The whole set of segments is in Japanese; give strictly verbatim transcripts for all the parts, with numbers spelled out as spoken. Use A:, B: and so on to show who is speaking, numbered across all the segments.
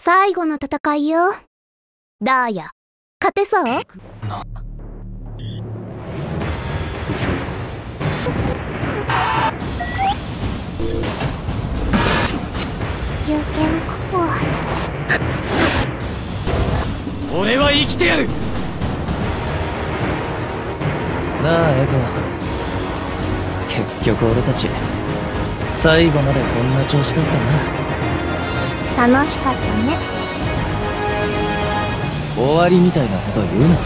A: 最後の戦いよ。ダーヤ、勝てそう？
B: な
A: 有権ここ。
B: 俺は生きてやる。なあエコ、結局俺たち最後までこんな調子だった
A: な。楽しかったね。
B: 終わりみたいなこと言うな。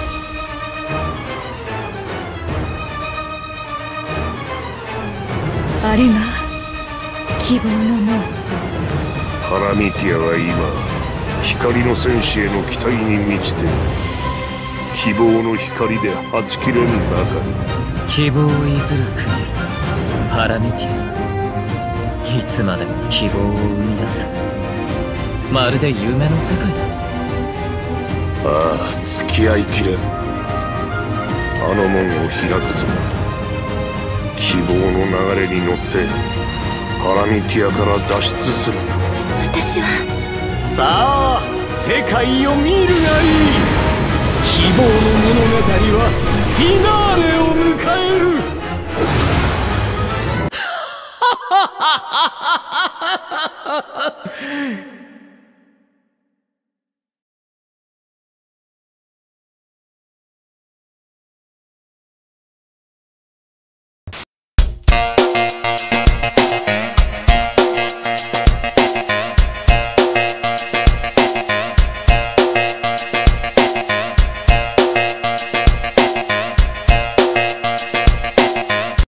C: あれが希望の門。
D: パラミティアは今光の戦士への期待に満ちて希望の光ではち切れんばかり。
B: 希望をいずる国パラミティア、いつまでも希望を生み出す、まるで夢の世界だ。
D: ああ、付き合いきれん。あの門を開くぞ。希望の流れに乗ってパラミティアから脱出する。
A: 私は
B: さあ世界を見るがいい。希望の物語はフィナーレを迎える。ハハハハハ。